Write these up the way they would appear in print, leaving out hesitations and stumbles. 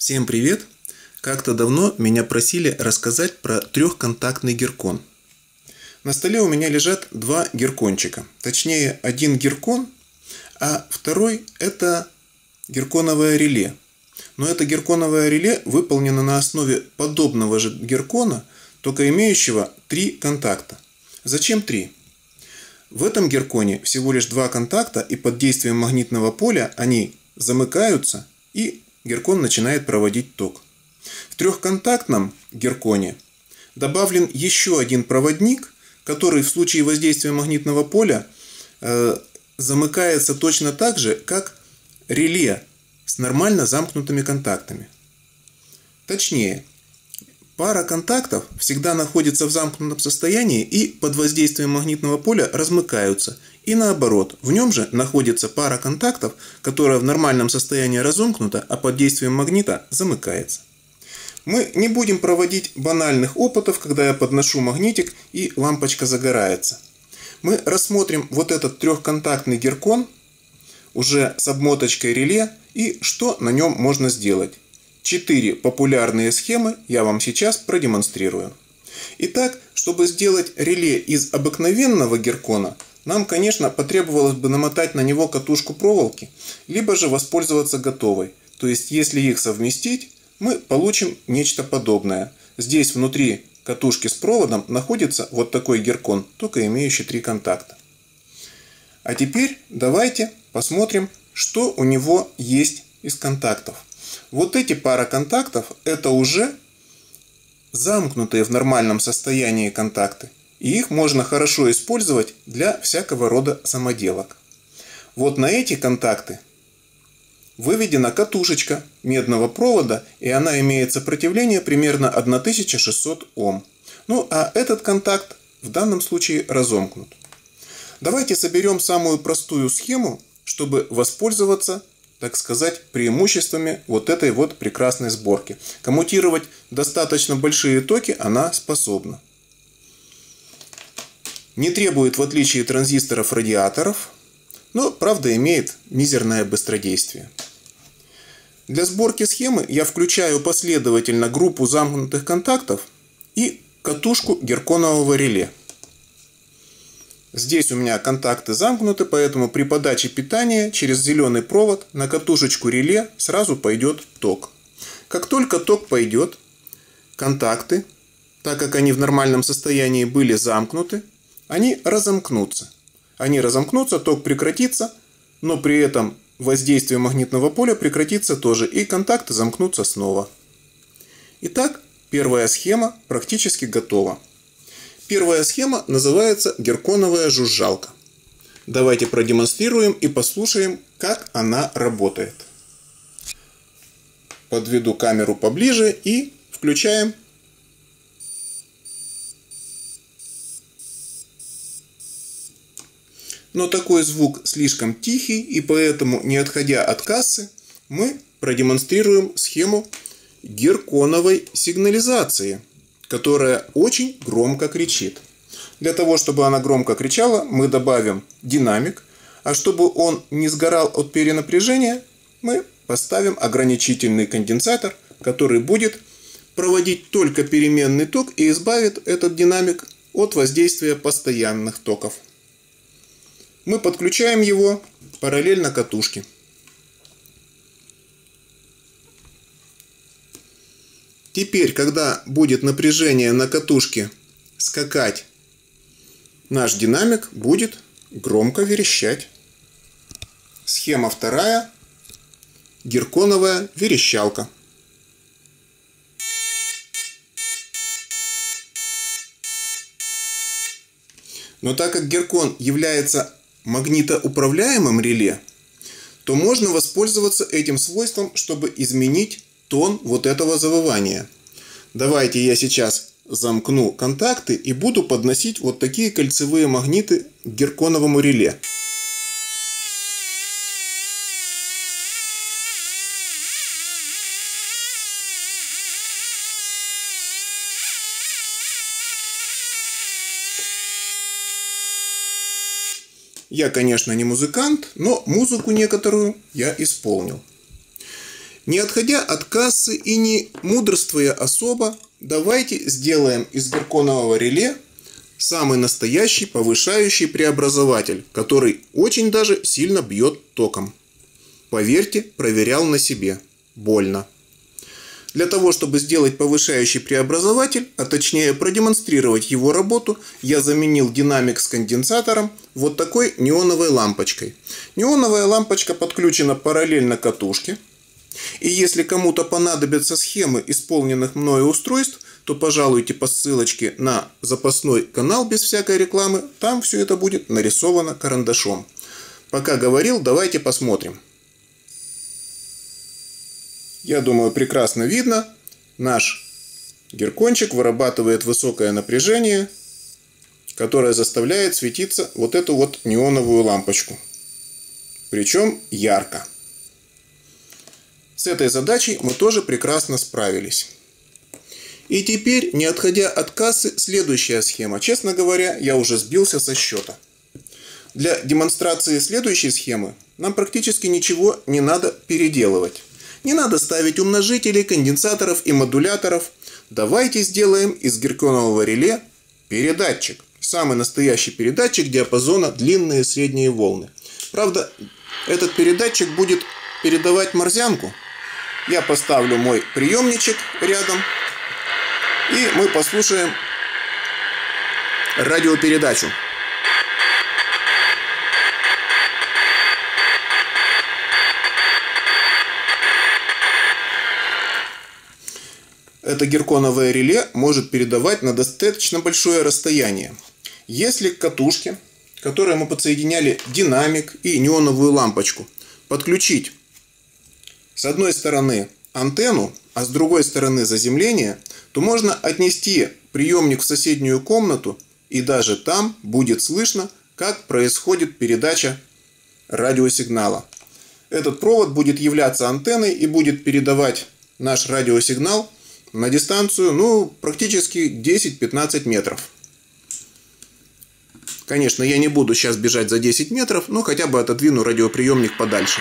Всем привет! Как-то давно меня просили рассказать про трехконтактный гиркон. На столе у меня лежат два гиркончика. Точнее, один гиркон, а второй это гирконовое реле. Но это гирконовое реле выполнено на основе подобного же гиркона, только имеющего три контакта. Зачем три? В этом гирконе всего лишь два контакта, и под действием магнитного поля они замыкаются, и гиркон начинает проводить ток. В трехконтактном гирконе добавлен еще один проводник, который в случае воздействия магнитного поля замыкается точно так же, как реле с нормально замкнутыми контактами. Точнее, пара контактов всегда находится в замкнутом состоянии и под воздействием магнитного поля размыкаются. И наоборот, в нем же находится пара контактов, которая в нормальном состоянии разомкнута, а под действием магнита замыкается. Мы не будем проводить банальных опытов, когда я подношу магнитик и лампочка загорается. Мы рассмотрим вот этот трехконтактный гиркон уже с обмоточкой реле и что на нем можно сделать. 4 популярные схемы я вам сейчас продемонстрирую. Итак, чтобы сделать реле из обыкновенного гиркона, нам, конечно, потребовалось бы намотать на него катушку проволоки, либо же воспользоваться готовой. То есть, если их совместить, мы получим нечто подобное. Здесь внутри катушки с проводом находится вот такой гиркон, только имеющий 3 контакта. А теперь давайте посмотрим, что у него есть из контактов. Вот эти пара контактов – это уже замкнутые в нормальном состоянии контакты. И их можно хорошо использовать для всякого рода самоделок. Вот на эти контакты выведена катушечка медного провода, и она имеет сопротивление примерно 1600 Ом. Ну а этот контакт в данном случае разомкнут. Давайте соберем самую простую схему, чтобы воспользоваться, так сказать, преимуществами вот этой вот прекрасной сборки. Коммутировать достаточно большие токи она способна. Не требует, в отличие от транзисторов, радиаторов, но, правда, имеет мизерное быстродействие. Для сборки схемы я включаю последовательно группу замкнутых контактов и катушку гирконового реле. Здесь у меня контакты замкнуты, поэтому при подаче питания через зеленый провод на катушечку реле сразу пойдет ток. Как только ток пойдет, контакты, так как они в нормальном состоянии были замкнуты, они разомкнутся. Они разомкнутся, ток прекратится, но при этом воздействие магнитного поля прекратится тоже, и контакты замкнутся снова. Итак, первая схема практически готова. Первая схема называется гирконовая жужжалка. Давайте продемонстрируем и послушаем, как она работает. Подведу камеру поближе и включаем. Но такой звук слишком тихий, и поэтому, не отходя от кассы, мы продемонстрируем схему гирконовой сигнализации, которая очень громко кричит. Для того, чтобы она громко кричала, мы добавим динамик, а чтобы он не сгорал от перенапряжения, мы поставим ограничительный конденсатор, который будет проводить только переменный ток и избавит этот динамик от воздействия постоянных токов. Мы подключаем его параллельно катушке. Теперь, когда будет напряжение на катушке скакать, наш динамик будет громко верещать. Схема вторая. Гирконовая верещалка. Но так как гиркон является магнитоуправляемым реле, то можно воспользоваться этим свойством, чтобы изменить тон вот этого завывания. Давайте я сейчас замкну контакты и буду подносить вот такие кольцевые магниты к гирконовому реле. Я, конечно, не музыкант, но музыку некоторую я исполнил. Не отходя от кассы и не мудрствуя особо, давайте сделаем из герконового реле самый настоящий повышающий преобразователь, который очень даже сильно бьет током. Поверьте, проверял на себе. Больно. Для того, чтобы сделать повышающий преобразователь, а точнее продемонстрировать его работу, я заменил динамик с конденсатором вот такой неоновой лампочкой. Неоновая лампочка подключена параллельно катушке. И если кому-то понадобятся схемы исполненных мною устройств, то пожалуйте по ссылочке на запасной канал без всякой рекламы. Там все это будет нарисовано карандашом. Пока говорил, давайте посмотрим. Я думаю, прекрасно видно. Наш геркончик вырабатывает высокое напряжение, которое заставляет светиться вот эту вот неоновую лампочку. Причем ярко. С этой задачей мы тоже прекрасно справились. И теперь, не отходя от кассы, следующая схема. Честно говоря, я уже сбился со счета. Для демонстрации следующей схемы нам практически ничего не надо переделывать. Не надо ставить умножителей, конденсаторов и модуляторов. Давайте сделаем из герконового реле передатчик. Самый настоящий передатчик диапазона длинные средние волны. Правда, этот передатчик будет передавать морзянку. Я поставлю мой приемничек рядом. И мы послушаем радиопередачу. Это герконовое реле может передавать на достаточно большое расстояние. Если к катушке, к которой мы подсоединяли динамик и неоновую лампочку, подключить с одной стороны антенну, а с другой стороны заземление, то можно отнести приемник в соседнюю комнату, и даже там будет слышно, как происходит передача радиосигнала. Этот провод будет являться антенной и будет передавать наш радиосигнал на дистанцию, практически 10-15 метров. Конечно, я не буду сейчас бежать за 10 метров, но хотя бы отодвину радиоприемник подальше.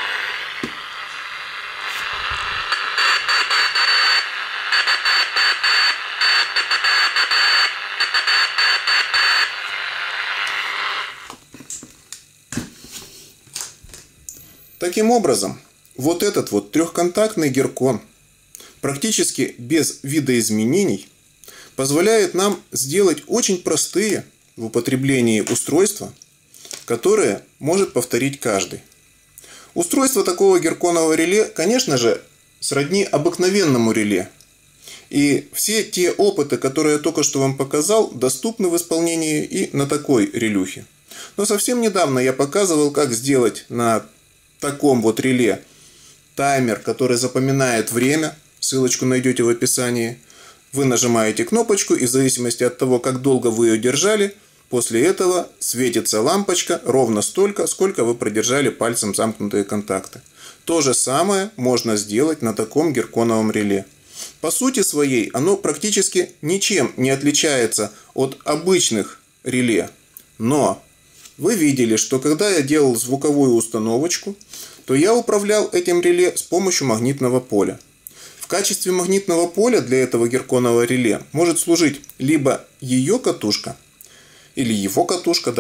Таким образом, вот этот вот трехконтактный геркон практически без видоизменений позволяет нам сделать очень простые в употреблении устройства, которые может повторить каждый. Устройство такого герконового реле, конечно же, сродни обыкновенному реле. И все те опыты, которые я только что вам показал, доступны в исполнении и на такой релюхе. Но совсем недавно я показывал, как сделать на таком вот реле таймер, который запоминает время. Ссылочку найдете в описании. Вы нажимаете кнопочку, и в зависимости от того, как долго вы ее держали, после этого светится лампочка ровно столько, сколько вы продержали пальцем замкнутые контакты. То же самое можно сделать на таком герконовом реле. По сути своей, оно практически ничем не отличается от обычных реле. Но вы видели, что когда я делал звуковую установочку, то я управлял этим реле с помощью магнитного поля. В качестве магнитного поля для этого герконового реле может служить либо ее катушка, или его катушка,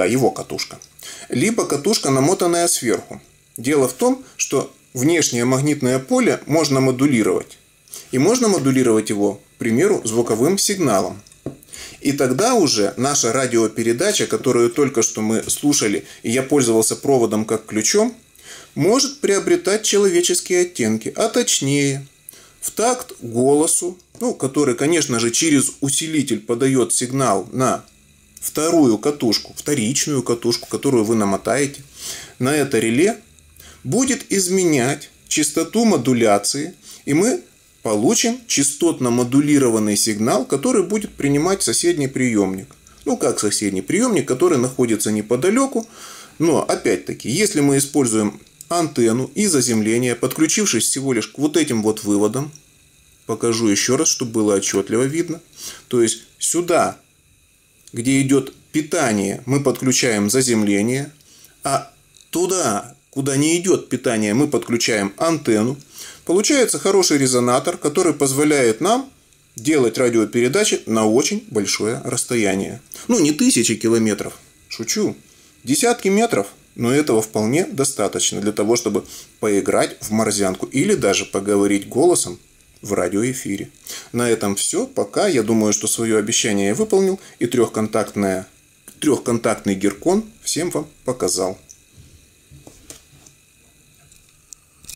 либо катушка, намотанная сверху. Дело в том, что внешнее магнитное поле можно модулировать. И можно модулировать его, к примеру, звуковым сигналом. И тогда уже наша радиопередача, которую только что мы слушали, и я пользовался проводом как ключом, может приобретать человеческие оттенки, а точнее в такт голосу, который, конечно же, через усилитель подает сигнал на вторую катушку, вторичную катушку, которую вы намотаете, на это реле будет изменять частоту модуляции, и мы получим частотно модулированный сигнал, который будет принимать соседний приемник. Как соседний приемник, который находится неподалеку. Но, опять-таки, если мы используем антенну и заземление, подключившись всего лишь к вот этим вот выводам, покажу еще раз, чтобы было отчетливо видно. То есть, сюда, где идет питание, мы подключаем заземление, а туда, куда не идет питание, мы подключаем антенну, Получается хороший резонатор, который позволяет нам делать радиопередачи на очень большое расстояние. Ну, не тысячи километров, шучу, десятки метров, но этого вполне достаточно для того, чтобы поиграть в морзянку или даже поговорить голосом в радиоэфире. На этом все. Пока. Я думаю, что свое обещание я выполнил и трехконтактный гиркон всем вам показал.